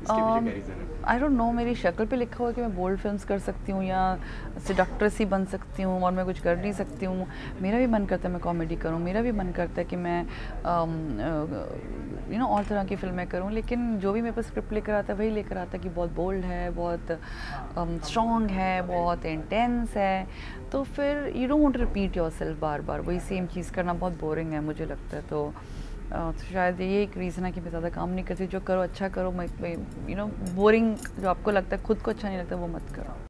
इसके पीछे क्या रीज़न है? आई डोंट नो, मेरी शक्ल पे लिखा हुआ है कि मैं बोल्ड फिल्म्स कर सकती हूँ या सेडक्ट्रेस ही बन सकती हूँ और मैं कुछ कर नहीं सकती हूँ। मेरा भी मन करता है मैं कॉमेडी करूँ, मेरा भी मन करता है कि मैं और तरह की फ़िल्में करूँ, लेकिन जो भी मेरे पास स्क्रिप्ट लेकर आता है वही लेकर आता है कि बहुत बोल्ड है, बहुत स्ट्रॉन्ग है, बहुत इंटेंस है। तो फिर you don't want to repeat yourself बार बार, वही सेम चीज़ करना बहुत बोरिंग है मुझे लगता है। तो शायद ये एक रीज़न है कि मैं ज़्यादा काम नहीं करती। जो करो अच्छा करो, मैं बोरिंग जो आपको लगता है, खुद को अच्छा नहीं लगता, वो मत करो।